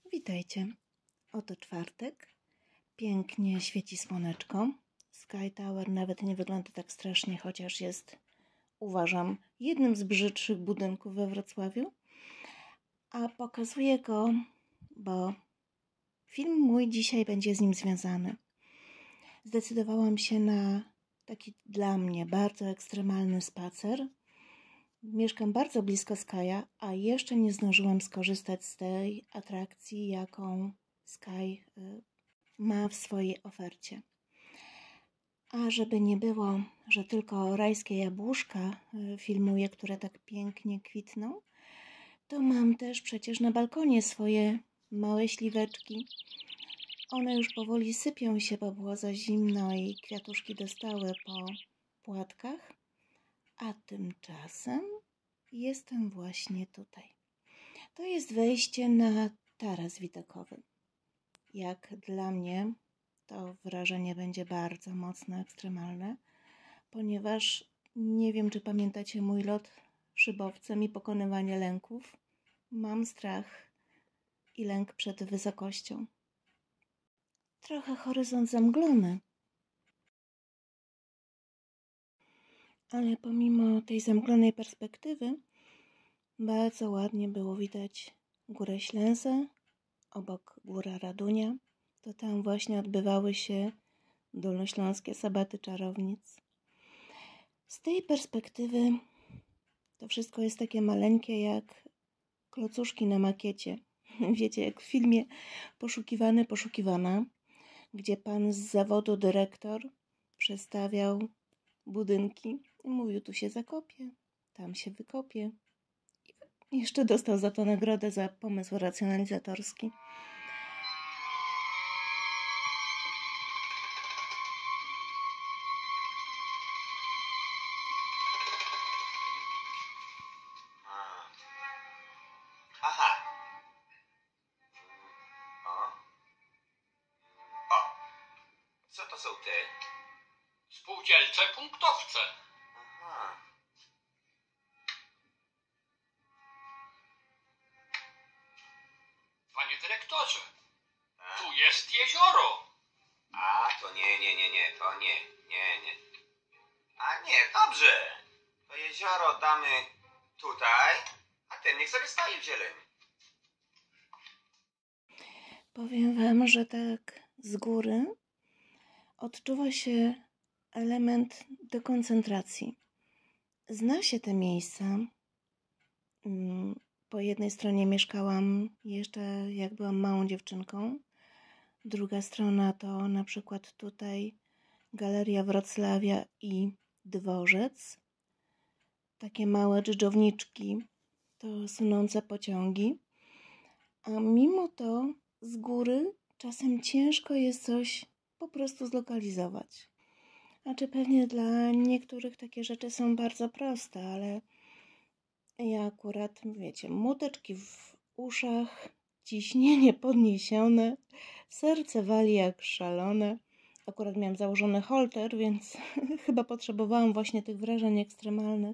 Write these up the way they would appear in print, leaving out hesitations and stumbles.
Witajcie. Oto czwartek. Pięknie świeci słoneczko. Sky Tower nawet nie wygląda tak strasznie, chociaż jest, uważam, jednym z brzydszych budynków we Wrocławiu. A pokazuję go, bo film mój dzisiaj będzie z nim związany. Zdecydowałam się na taki dla mnie bardzo ekstremalny spacer. Mieszkam bardzo blisko Sky'a, a jeszcze nie zdążyłam skorzystać z tej atrakcji, jaką Sky ma w swojej ofercie. A żeby nie było, że tylko rajskie jabłuszka filmuję, które tak pięknie kwitną, to mam też przecież na balkonie swoje małe śliweczki. One już powoli sypią się, bo było za zimno i kwiatuszki dostały po płatkach. A tymczasem jestem właśnie tutaj. To jest wejście na taras widokowy. Jak dla mnie to wrażenie będzie bardzo mocno ekstremalne, ponieważ nie wiem, czy pamiętacie mój lot szybowcem i pokonywanie lęków. Mam strach i lęk przed wysokością. Trochę horyzont zamglony, ale pomimo tej zamglonej perspektywy bardzo ładnie było widać Górę Ślęzę, obok Góra Radunia. To tam właśnie odbywały się dolnośląskie sabaty czarownic. Z tej perspektywy to wszystko jest takie maleńkie jak klocuszki na makiecie. Wiecie, jak w filmie Poszukiwany, poszukiwana, gdzie pan z zawodu dyrektor przestawiał budynki i mówił, tu się zakopie, tam się wykopie. I jeszcze dostał za to nagrodę za pomysł racjonalizatorski. Aha. Co to są te? Spółdzielcze punktowce. Aha. Panie dyrektorze, A? tu jest jezioro. A, to nie, to nie. A nie, dobrze. To jezioro damy tutaj, a ten niech sobie stoi w zieleni. Powiem wam, że tak z góry odczuwa się element dekoncentracji. Zna się te miejsca. Po jednej stronie mieszkałam jeszcze jak byłam małą dziewczynką. Druga strona to na przykład tutaj Galeria Wrocławia i Dworzec. Takie małe dżdżowniczki, to sunące pociągi. A mimo to z góry czasem ciężko jest coś po prostu zlokalizować. Znaczy pewnie dla niektórych takie rzeczy są bardzo proste, ale ja akurat, wiecie, młoteczki w uszach, ciśnienie podniesione, serce wali jak szalone. Akurat miałam założony holter, więc chyba potrzebowałam właśnie tych wrażeń ekstremalnych.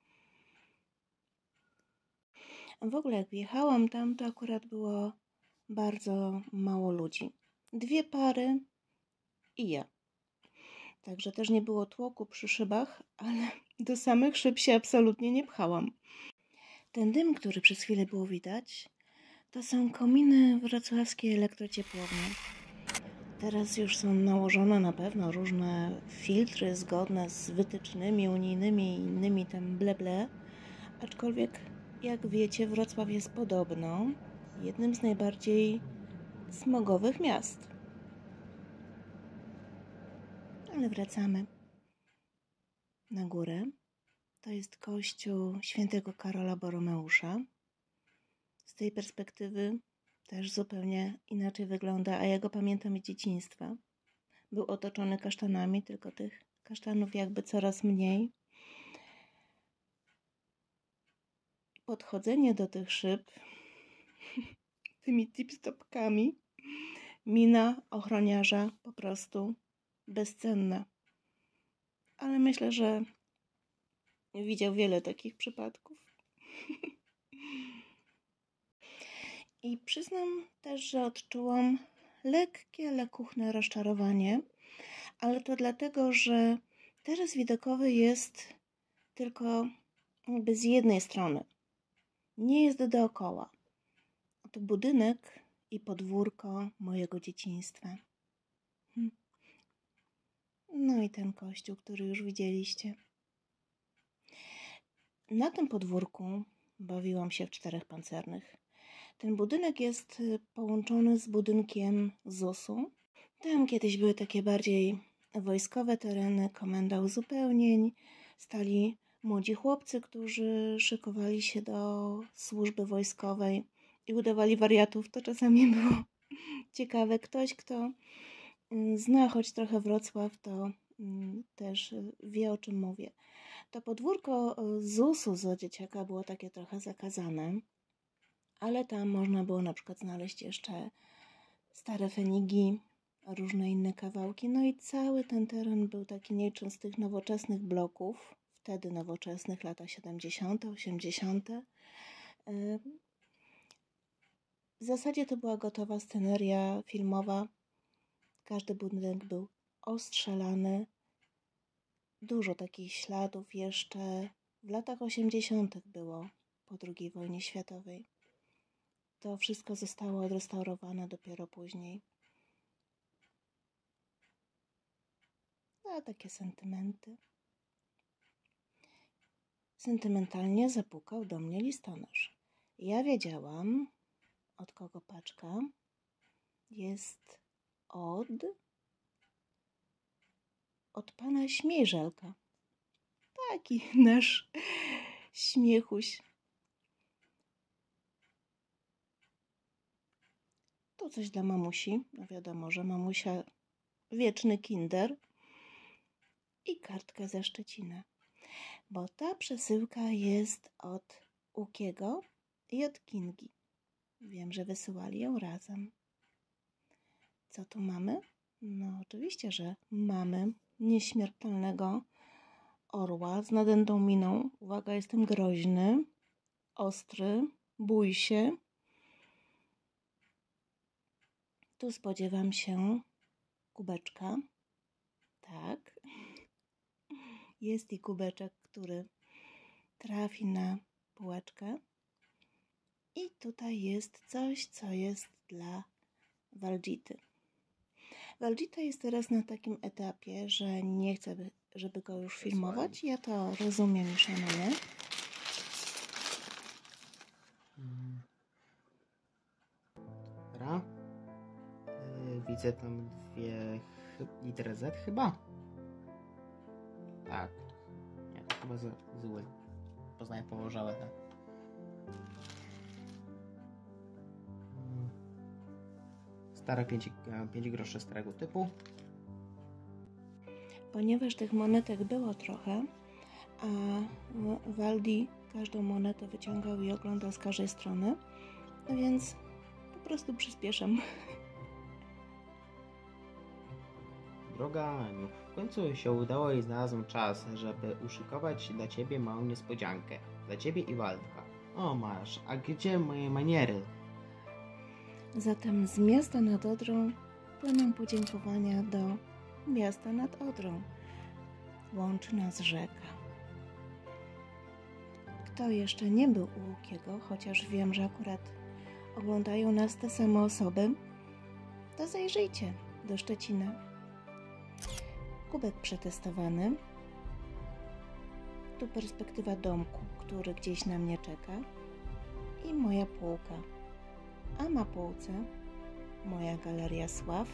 W ogóle jak wjechałam tam, to akurat było bardzo mało ludzi. 2 pary i ja. Także też nie było tłoku przy szybach, ale do samych szyb się absolutnie nie pchałam. Ten dym, który przez chwilę było widać, to są kominy wrocławskie elektrociepłownie. Teraz już są nałożone na pewno różne filtry zgodne z wytycznymi unijnymi i innymi tam ble. Aczkolwiek, jak wiecie, Wrocław jest podobno jednym z najbardziej smogowych miast. Ale wracamy na górę. To jest kościół świętego Karola Boromeusza. Z tej perspektywy też zupełnie inaczej wygląda, a ja go pamiętam z dzieciństwa. Był otoczony kasztanami, tylko tych kasztanów jakby coraz mniej. Podchodzenie do tych szyb tymi tip-stopkami, mina ochroniarza po prostu bezcenna. Ale myślę, że widział wiele takich przypadków. I przyznam też, że odczułam lekkie, ale kuchne rozczarowanie, ale to dlatego, że taras widokowy jest tylko jakby z jednej strony. Nie jest dookoła. To budynek i podwórko mojego dzieciństwa. No i ten kościół, który już widzieliście. Na tym podwórku bawiłam się w 4 pancernych. Ten budynek jest połączony z budynkiem ZUS-u. Tam kiedyś były takie bardziej wojskowe tereny, komenda uzupełnień. Stali młodzi chłopcy, którzy szykowali się do służby wojskowej i udawali wariatów. To czasami było ciekawe. Ktoś, kto zna choć trochę Wrocław, to też wie, o czym mówię. To podwórko ZUS-u za dzieciaka było takie trochę zakazane, ale tam można było na przykład znaleźć jeszcze stare fenigi, różne inne kawałki. No i cały ten teren był taki, nie licząc z tych nowoczesnych bloków, wtedy nowoczesnych, lata 70., 80. W zasadzie to była gotowa sceneria filmowa. Każdy budynek był ostrzelany. Dużo takich śladów jeszcze w latach 80. było po II wojnie światowej. To wszystko zostało odrestaurowane dopiero później. A takie sentymenty. Sentymentalnie zapukał do mnie listonosz. Ja wiedziałam, od kogo paczka. Jest od pana Śmiejżelka. Taki nasz śmiechuś. Tu coś dla mamusi. No wiadomo, że mamusia wieczny kinder. I kartka ze Szczecina. Bo ta przesyłka jest od Łukiego i od Kingi. Wiem, że wysyłali ją razem. Co tu mamy? No oczywiście, że mamy nieśmiertelnego orła z nadętą miną. Uwaga, jestem groźny, ostry, bój się. Tu spodziewam się kubeczka. Tak. Jest i kubeczek, który trafi na półeczkę. I tutaj jest coś, co jest dla Waldzity. Waldzita jest teraz na takim etapie, że nie chce, żeby go już filmować. Ja to rozumiem i szanuję. Dobra. Widzę tam 2 litery Z chyba. Tak. Nie, to chyba zły. Poznaję położałe. Tak? Stare 5 groszy starego typu. Ponieważ tych monetek było trochę, a Waldi każdą monetę wyciągał i oglądał z każdej strony, więc po prostu przyspieszam. Droga Aniu, w końcu się udało i znalazłem czas, żeby uszykować dla Ciebie małą niespodziankę. Dla Ciebie i Waldka. O masz, a gdzie moje maniery? Zatem z miasta nad Odrą płyną podziękowania do miasta nad Odrą. Łączy nas rzeka. Kto jeszcze nie był u Łukiego, chociaż wiem, że akurat oglądają nas te same osoby, to zajrzyjcie do Szczecina. Kubek przetestowany. Tu perspektywa domku, który gdzieś na mnie czeka. I moja półka. A na półce moja galeria sław.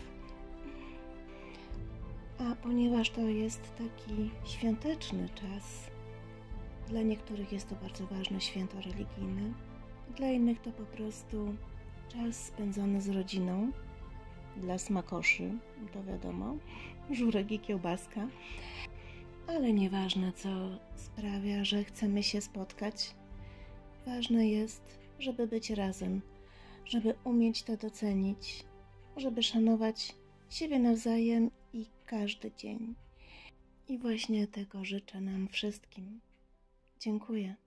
A ponieważ to jest taki świąteczny czas, dla niektórych jest to bardzo ważne święto religijne, dla innych to po prostu czas spędzony z rodziną, dla smakoszy, to wiadomo, żurek i kiełbaska, ale nieważne, co sprawia, że chcemy się spotkać. Ważne jest, żeby być razem, żeby umieć to docenić, żeby szanować siebie nawzajem i każdy dzień. I właśnie tego życzę nam wszystkim. Dziękuję.